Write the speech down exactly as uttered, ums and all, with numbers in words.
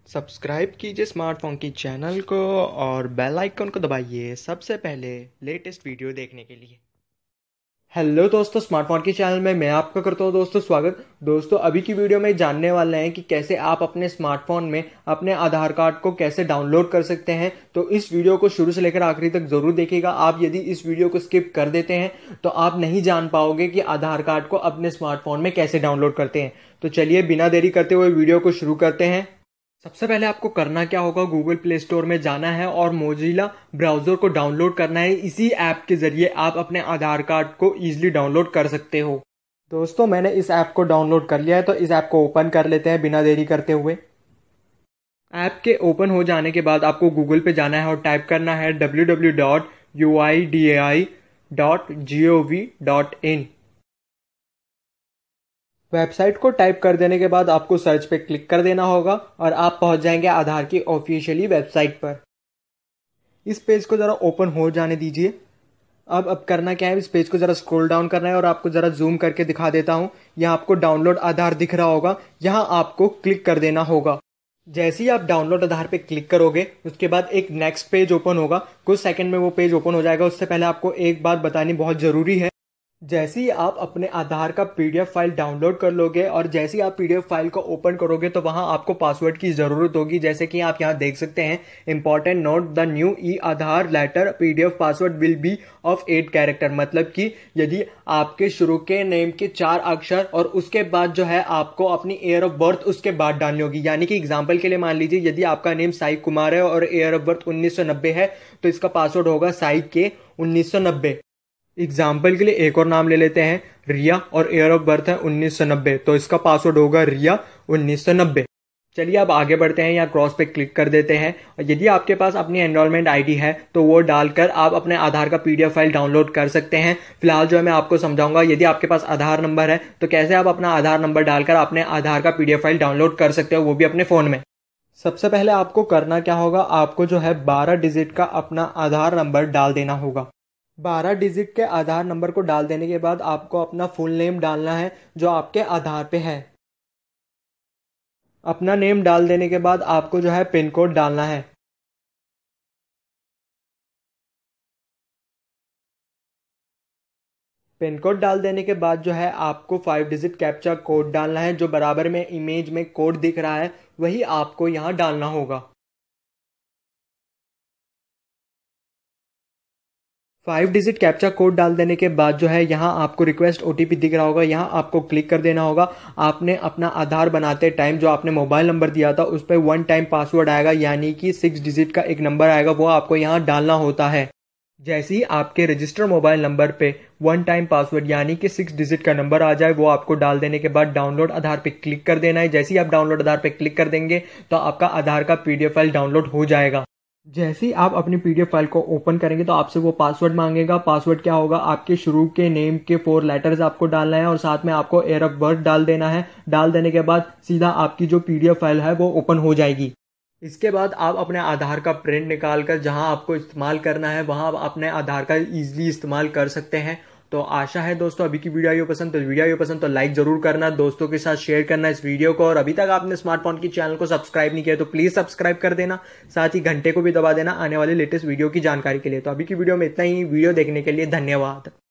Subscribe कीजिए smartphone की channel को और बेल आइकन को दबाइए सबसे पहले लेटेस्ट वीडियो देखने के लिए। हेलो दोस्तों, स्मार्टफोन की चैनल में मैं आपका करता हूं दोस्तों स्वागत। दोस्तों अभी की वीडियो में जानने वाले हैं कि कैसे आप अपने स्मार्टफोन में अपने आधार कार्ड को कैसे डाउनलोड कर सकते हैं। तो इस वीडियो को शुरू से लेकर आखिरी तक जरूर देखिएगा। आप यदि इस वीडियो को स्किप कर देते हैं तो आप नहीं जान पाओगे कि आधार कार्ड को अपने स्मार्टफोन में कैसे डाउनलोड करते हैं। तो चलिए बिना देरी करते हुए वीडियो को शुरू करते हैं। सबसे पहले आपको करना क्या होगा, गूगल प्ले स्टोर में जाना है और मोजिला ब्राउजर को डाउनलोड करना है। इसी ऐप के जरिए आप अपने आधार कार्ड को इजीली डाउनलोड कर सकते हो। दोस्तों मैंने इस ऐप को डाउनलोड कर लिया है, तो इस ऐप को ओपन कर लेते हैं बिना देरी करते हुए। ऐप के ओपन हो जाने के बाद आपको गूगल पे जाना है और टाइप करना है W W W dot U I D A I dot G O V dot in. Website को टाइप कर देने के बाद आपको सर्च पे क्लिक कर देना होगा और आप पहुंच जाएंगे आधार की ऑफिशियली वेबसाइट पर। इस पेज को जरा ओपन हो जाने दीजिए। अब अब करना क्या है, इस पेज को जरा स्क्रॉल डाउन करना है और आपको जरा जूम करके दिखा देता हूं। यहाँ आपको डाउनलोड आधार दिख रहा होगा, यहाँ आपको क्लिक कर देना होगा। जैसे ही आप डाउनलोड आधार पे क्लिक करोगे उसके बाद एक नेक्स्ट पेज ओपन होगा। कुछ सेकंड में वो पेज ओपन हो जाएगा। उससे पहले आपको एक बात बतानी बहुत जरूरी है। जैसे ही आप अपने आधार का पीडीएफ फाइल डाउनलोड कर लोगे और जैसे ही आप पीडीएफ फाइल को ओपन करोगे तो वहां आपको पासवर्ड की जरूरत होगी। जैसे कि आप यहां देख सकते हैं, important note, the new e Aadhaar letter PDF password will be of eight character. मतलब कि यदि आपके शुरू के नेम के चार अक्षर और उसके बाद जो है आपको अपनी ईयर ऑफ बर्थ उसके बाद डालनी होगी। यानी कि एग्जाम्पल के लिए मान लीजिए यदि आपका नेम साई कुमार है और ईयर ऑफ बर्थ उन्नीस सौ नब्बे है तो इसका पासवर्ड होगा साई के उन्नीस सौ नब्बे। एग्जाम्पल के लिए एक और नाम ले लेते हैं, रिया, और ईयर ऑफ बर्थ है उन्नीस सौ नब्बे, तो इसका पासवर्ड होगा रिया उन्नीस सौ नब्बे। चलिए अब आगे बढ़ते हैं, यहाँ क्रॉस पे क्लिक कर देते हैं। और यदि आपके पास अपनी एनरोलमेंट आईडी है तो वो डालकर आप अपने आधार का पीडीएफ फाइल डाउनलोड कर सकते हैं। फिलहाल जो है मैं आपको समझाऊंगा, यदि आपके पास आधार नंबर है तो कैसे आप अपना आधार नंबर डालकर अपने आधार का पीडीएफ फाइल डाउनलोड कर सकते हो, वो भी अपने फोन में। सबसे पहले आपको करना क्या होगा, आपको जो है बारह डिजिट का अपना आधार नंबर डाल देना होगा। बारह डिजिट के आधार नंबर को डाल देने के बाद आपको अपना फुल नेम डालना है जो आपके आधार पे है। अपना नेम डाल देने के बाद आपको जो है पिन कोड डालना है। पिन कोड डाल देने के बाद जो है आपको फाइव डिजिट कैप्चा कोड डालना है। जो बराबर में इमेज में कोड दिख रहा है वही आपको यहां डालना होगा। फाइव डिजिट कैप्चा कोड डाल देने के बाद जो है यहाँ आपको रिक्वेस्ट ओटीपी दिख रहा होगा, यहाँ आपको क्लिक कर देना होगा। आपने अपना आधार बनाते टाइम जो आपने मोबाइल नंबर दिया था उस पर वन टाइम पासवर्ड आएगा, यानी कि सिक्स डिजिट का एक नंबर आएगा, वो आपको यहाँ डालना होता है। जैसे ही आपके रजिस्टर मोबाइल नंबर पे वन टाइम पासवर्ड यानी कि सिक्स डिजिट का नंबर आ जाए वो आपको डाल देने के बाद डाउनलोड आधार पे क्लिक कर देना है। जैसे ही आप डाउनलोड आधार पे क्लिक कर देंगे तो आपका आधार का पीडीएफ फाइल डाउनलोड हो जाएगा। जैसे ही आप अपनी पीडीएफ फाइल को ओपन करेंगे तो आपसे वो पासवर्ड मांगेगा। पासवर्ड क्या होगा, आपके शुरू के नेम के फोर लेटर्स आपको डालना है और साथ में आपको ईयर ऑफ बर्थ डाल देना है। डाल देने के बाद सीधा आपकी जो पीडीएफ फाइल है वो ओपन हो जाएगी। इसके बाद आप अपने आधार का प्रिंट निकाल कर जहां आपको इस्तेमाल करना है वहां आप अपने आधार का इजीली इस्तेमाल कर सकते हैं। तो आशा है दोस्तों अभी की वीडियो पसंद तो वीडियो पसंद तो लाइक जरूर करना, दोस्तों के साथ शेयर करना इस वीडियो को। और अभी तक आपने स्मार्टफोन की चैनल को सब्सक्राइब नहीं किया तो प्लीज सब्सक्राइब कर देना, साथ ही घंटे को भी दबा देना आने वाली लेटेस्ट वीडियो की जानकारी के लिए। तो अभी की वीडियो में इतना ही। वीडियो देखने के लिए धन्यवाद।